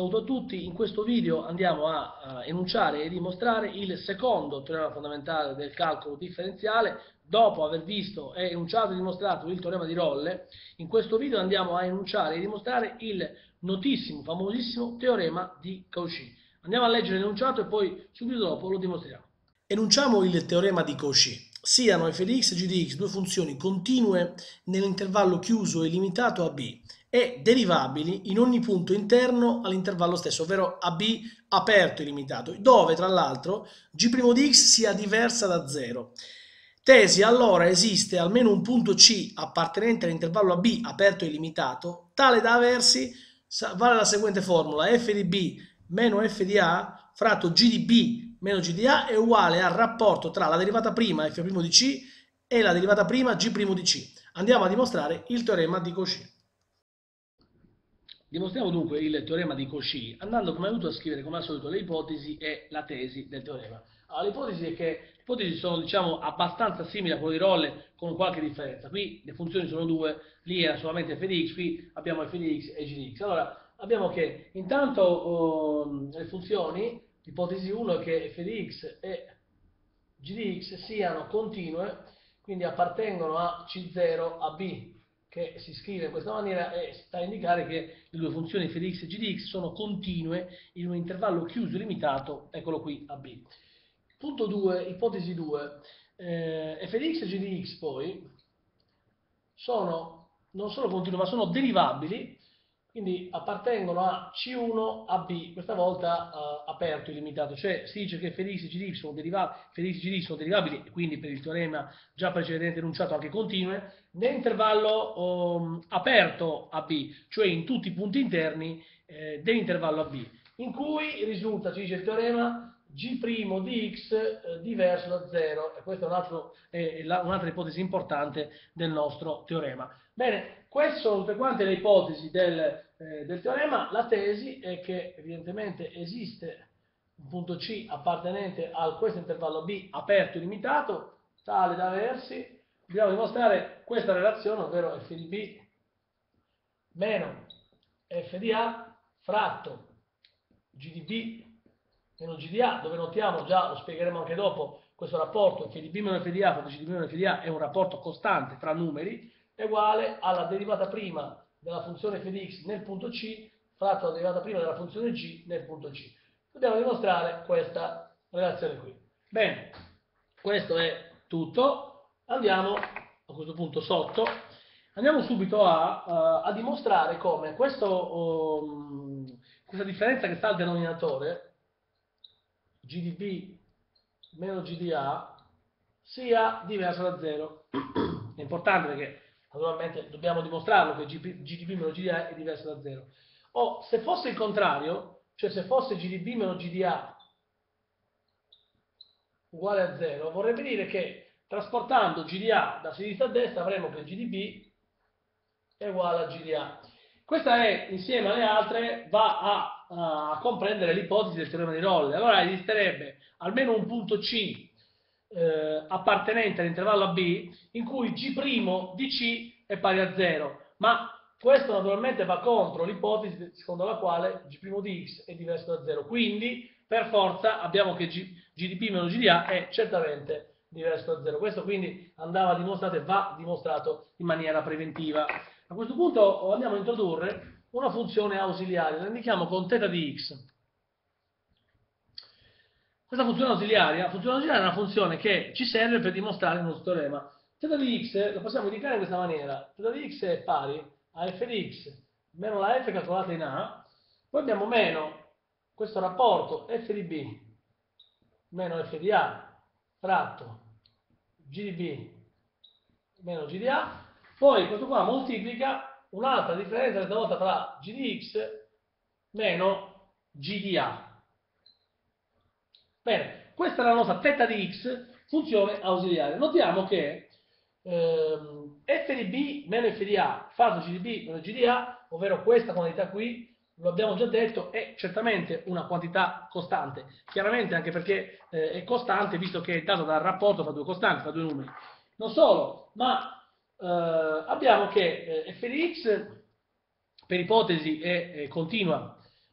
saluto a tutti. In questo video andiamo a enunciare e dimostrare il secondo teorema fondamentale del calcolo differenziale. Dopo aver visto e enunciato e dimostrato il teorema di Rolle, in questo video andiamo a enunciare e dimostrare il notissimo, famosissimo teorema di Cauchy. Andiamo a leggere l'enunciato e poi subito dopo lo dimostriamo. Enunciamo il teorema di Cauchy. Siano f di x e g di x due funzioni continue nell'intervallo chiuso e limitato a b e derivabili in ogni punto interno all'intervallo stesso, ovvero AB aperto e limitato, dove tra l'altro g' di x sia diversa da 0. Tesi, allora esiste almeno un punto C appartenente all'intervallo AB aperto e limitato, tale da aversi, vale la seguente formula: f di B meno f di A fratto g di B meno g di A è uguale al rapporto tra la derivata prima f' di C e la derivata prima g' di C. Andiamo a dimostrare il teorema di Cauchy. Dimostriamo dunque il teorema di Cauchy andando come aiuto a scrivere come al solito le ipotesi e la tesi del teorema. Allora, l'ipotesi è che le ipotesi sono, diciamo, abbastanza simili a quelle di Rolle con qualche differenza. Qui le funzioni sono due, lì era solamente f di x, qui abbiamo f di x e g di x. Allora, abbiamo che intanto le funzioni, l'ipotesi 1 è che f di x e g di x siano continue, quindi appartengono a C0 a B, che si scrive in questa maniera e sta a indicare che le due funzioni f di x e g di x sono continue in un intervallo chiuso e limitato, eccolo qui, a b. Punto 2, ipotesi 2, f di x e g di x poi non sono continue ma sono derivabili, quindi appartengono a C1 a B, questa volta aperto e limitato, cioè si dice che f di x e g di x sono derivabili, e quindi per il teorema già precedentemente enunciato anche continue, nell'intervallo aperto a B, cioè in tutti i punti interni dell'intervallo a B, in cui risulta, ci dice il teorema, g' di x diverso da 0, e questa è un'altra ipotesi importante del nostro teorema. Bene, queste sono tutte quante le ipotesi del teorema. La tesi è che evidentemente esiste un punto C appartenente a questo intervallo B aperto e limitato, tale da aversi, dobbiamo dimostrare questa relazione, ovvero f di B meno f di A fratto g di B meno g di A, dove notiamo, già lo spiegheremo anche dopo, questo rapporto f di B meno f di A fratto g di B meno f di A è un rapporto costante tra numeri, è uguale alla derivata prima della funzione f di x nel punto C fratto la derivata prima della funzione g nel punto C. Dobbiamo dimostrare questa relazione qui. Bene, questo è tutto. Andiamo a questo punto sotto. Andiamo subito a dimostrare come questa differenza che sta al denominatore, g di B meno g di A, sia diversa da 0. È importante perché naturalmente dobbiamo dimostrarlo che g di B meno g di A è diversa da 0. O se fosse il contrario, cioè se fosse g di B meno g di A uguale a 0, vorrebbe dire che trasportando g di A da sinistra a destra avremo che g di B è uguale a g di A. Questa è, insieme alle altre, va a comprendere l'ipotesi del teorema di Rolle. Allora esisterebbe almeno un punto C appartenente all'intervallo AB in cui g' di C è pari a 0, ma questo naturalmente va contro l'ipotesi secondo la quale g' di x è diverso da 0, quindi per forza abbiamo che g di P meno g di A è certamente diverso da 0. Questo quindi andava dimostrato e va dimostrato in maniera preventiva. A questo punto andiamo a introdurre una funzione ausiliaria, la indichiamo con θ di x. Questa funzione ausiliaria è una funzione che ci serve per dimostrare il nostro teorema. Θ di x lo possiamo indicare in questa maniera: θ di x è pari a f di x meno la f calcolata in A, poi abbiamo meno questo rapporto f di b meno f di A fratto g di b meno g di A, poi questo qua moltiplica un'altra differenza questa volta tra g di x meno g di A. Bene, questa è la nostra θ di x, funzione ausiliaria. Notiamo che f di b meno f di A fatto g di b meno g di A, ovvero questa quantità qui, lo abbiamo già detto, è certamente una quantità costante. Chiaramente anche perché è costante visto che è dato dal rapporto tra due costanti, tra due numeri. Non solo, ma abbiamo che f di x per ipotesi è continua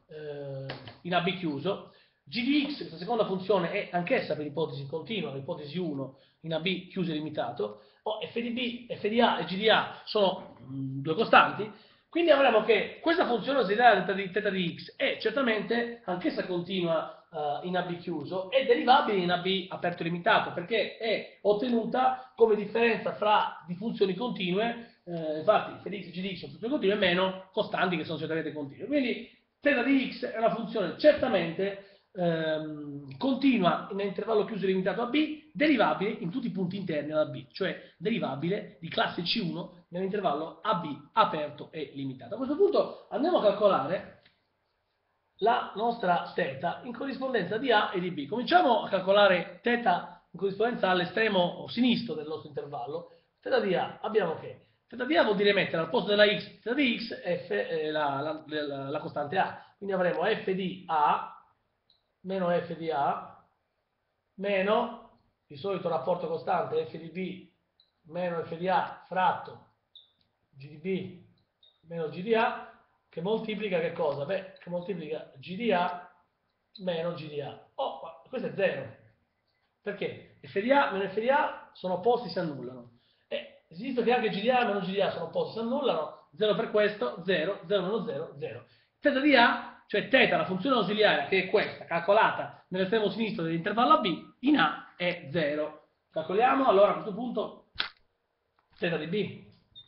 in AB chiuso. G di x, questa seconda funzione, è anch'essa per ipotesi continua, l'ipotesi 1 in AB chiuso e limitato. F di B, F di A e G di A sono due costanti, quindi avremo che questa funzione ausiliare θ di x è certamente anch'essa continua in AB chiuso e derivabile in AB aperto e limitato, perché è ottenuta come differenza fra di funzioni continue, infatti f di x e g di x sono funzioni continue, meno costanti che sono certamente continue. Quindi θ di x è una funzione certamente continua in intervallo chiuso e limitato a B, derivabile in tutti i punti interni alla B, cioè derivabile di classe C1 nell'intervallo AB aperto e limitato. A questo punto andiamo a calcolare la nostra θ in corrispondenza di A e di B. Cominciamo a calcolare θ in corrispondenza all'estremo sinistro del nostro intervallo. Θ di A abbiamo che θ di A vuol dire mettere al posto della x θ di x f, la costante A. Quindi avremo f di A meno f di A meno il solito rapporto costante f di B meno f di A fratto g di B meno g di A, che moltiplica che cosa? Beh, che moltiplica g di A meno g di A. Oh, questo è 0. Perché? F di A meno F di A sono opposti, si annullano. E visto che anche g di A meno g di A sono opposti, si annullano, 0 per questo, 0, 0 meno 0, 0. Θ di A, cioè θ, la funzione ausiliaria, che è questa, calcolata nell'estremo sinistro dell'intervallo AB, in A è 0. Calcoliamo, allora a questo punto, θ di B.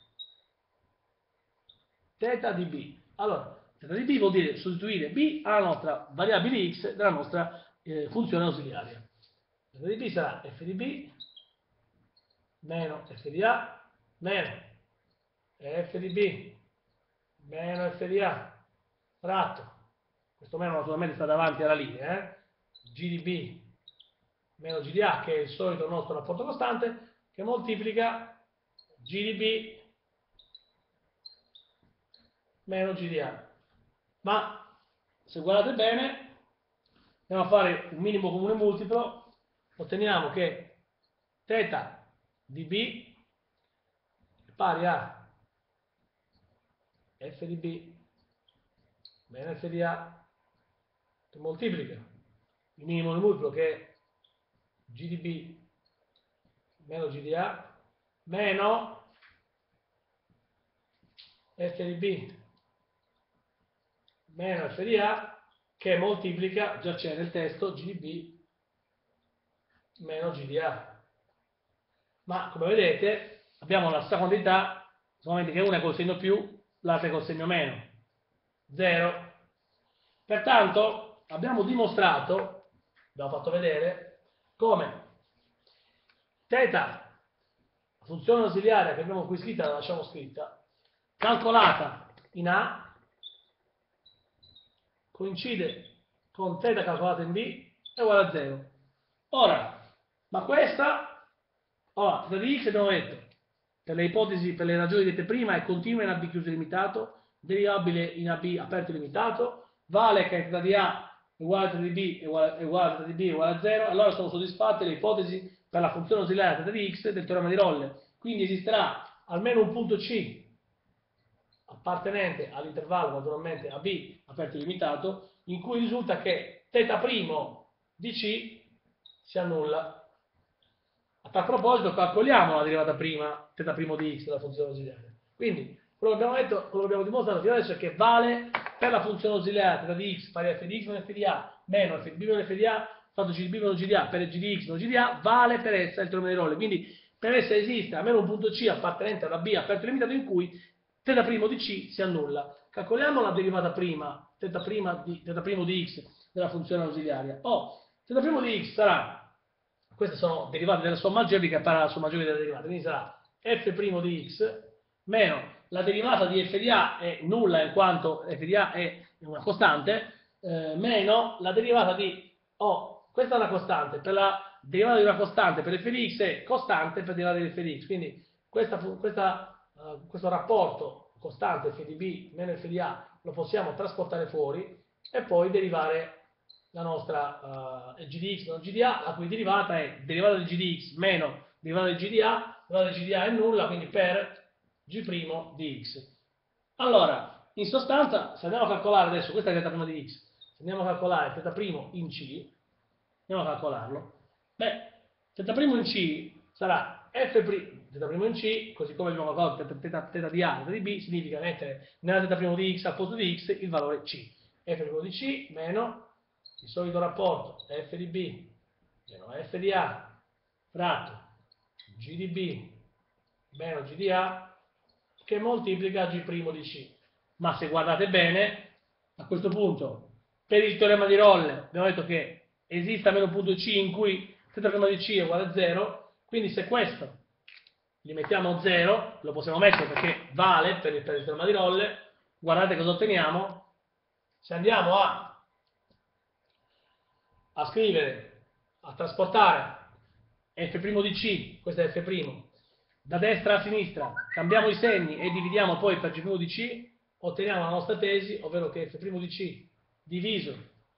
Θ di B. Allora, θ di B vuol dire sostituire B alla nostra variabile x della nostra funzione ausiliaria. Θ di B sarà f di B meno f di A meno f di B meno f di A fratto, questo meno naturalmente sta davanti alla linea, g di B meno g di A, che è il solito nostro rapporto costante, che moltiplica g di B meno g di A. Ma se guardate bene, andiamo a fare un minimo comune multiplo, otteniamo che θ di B è pari a f di B meno f di A, che moltiplica il minimo multiplo, che è g di B meno g di A meno f di B meno f di A, che moltiplica, già c'è nel testo, g di B meno g di A. Ma come vedete abbiamo la stessa quantità, solamente che una è col segno più, l'altra è col segno meno, 0. Pertanto abbiamo dimostrato, abbiamo fatto vedere, come θ, la funzione ausiliaria che abbiamo qui scritta, la lasciamo scritta, calcolata in A, coincide con θ calcolata in B, è uguale a 0. Ora, ma questa, θ di x abbiamo detto, per le ipotesi, per le ragioni dette prima, è continua in AB chiuso e limitato, derivabile in AB aperto e limitato, vale che θ di A è uguale a θ di B è uguale a θ di B è uguale a 0, allora sono soddisfatte le ipotesi per la funzione ausiliaria θ di x del teorema di Rolle. Quindi esisterà almeno un punto C appartenente all'intervallo naturalmente AB aperto e limitato, in cui risulta che θ' di C si annulla. A tal proposito calcoliamo la derivata prima θ' di x della funzione ausiliaria. Quindi quello che abbiamo detto, quello che abbiamo dimostrato fino adesso è che vale per la funzione ausiliaria θ di x pari a f di x meno f di a meno f di b meno f di a fatto g di b meno g di a per g di x meno g di a, vale per essa il teorema di Rolle. Quindi per essa esiste almeno un punto C appartenente alla B aperto e limitato in cui θ' di C si annulla. Calcoliamo la derivata prima, θ' di x della funzione ausiliaria. θ' di x sarà, queste sono derivate della somma algebrica e la somma algebrica delle derivate, quindi sarà f' di x meno la derivata di f di a è nulla in quanto f di a è una costante, meno la derivata di, questa è una costante, per la derivata di una costante per f di x è costante per derivata di f di x, quindi questo rapporto costante f di b meno f di a lo possiamo trasportare fuori e poi derivare la nostra g di x meno g di a, la cui derivata è derivata di g di x meno derivata di g di a, derivata di g di a è nulla, quindi per g' di x. Allora, in sostanza, se andiamo a calcolare adesso, questa è la θ' di x, se andiamo a calcolare θ' in c, andiamo a calcolarlo, beh, θ' in c sarà θ' in c, così come abbiamo calcolato θ di A, θ di B, significa mettere nella θ' di x al posto di x il valore c. F' di c meno il solito rapporto f di B meno f di A fratto g di B meno g di A che moltiplica g' di c. Ma se guardate bene, a questo punto, per il teorema di Rolle, abbiamo detto che esiste almeno un punto C in cui θ' di C è uguale a 0, quindi se questo gli mettiamo 0, lo possiamo mettere perché vale per il teorema di Rolle, guardate cosa otteniamo. Se andiamo a scrivere, a trasportare f' di C, questo è f', da destra a sinistra, cambiamo i segni e dividiamo poi per g' di C, otteniamo la nostra tesi, ovvero che f' di C diviso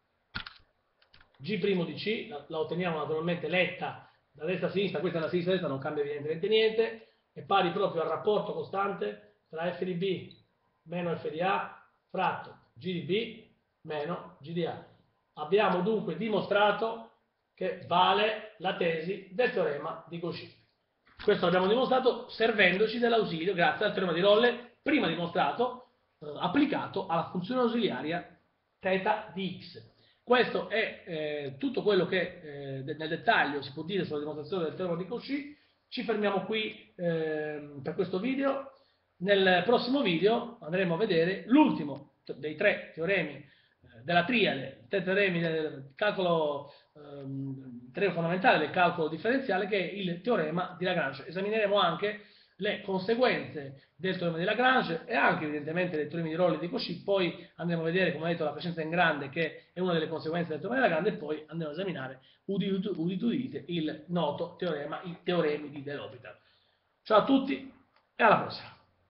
g' di C, la otteniamo naturalmente letta da destra a sinistra, questa è da sinistra a destra, non cambia evidentemente niente, è pari proprio al rapporto costante tra f di B meno f di A fratto g di B meno g di A. Abbiamo dunque dimostrato che vale la tesi del teorema di Cauchy. Questo l'abbiamo dimostrato servendoci dell'ausilio, grazie al teorema di Rolle, prima dimostrato, applicato alla funzione ausiliaria θ di x. Questo è tutto quello che nel dettaglio si può dire sulla dimostrazione del teorema di Cauchy. Ci fermiamo qui per questo video. Nel prossimo video andremo a vedere l'ultimo dei tre teoremi della triade, tre teoremi del calcolo teorema fondamentale del calcolo differenziale, che è il teorema di Lagrange. Esamineremo anche le conseguenze del teorema di Lagrange e anche evidentemente dei teoremi di Rolle e di Cauchy. Poi andremo a vedere, come ho detto, la crescenza in grande, che è una delle conseguenze del teorema di Lagrange, e poi andremo ad esaminare, udite, il noto teorema, i teoremi di De L'Hopital. Ciao a tutti e alla prossima!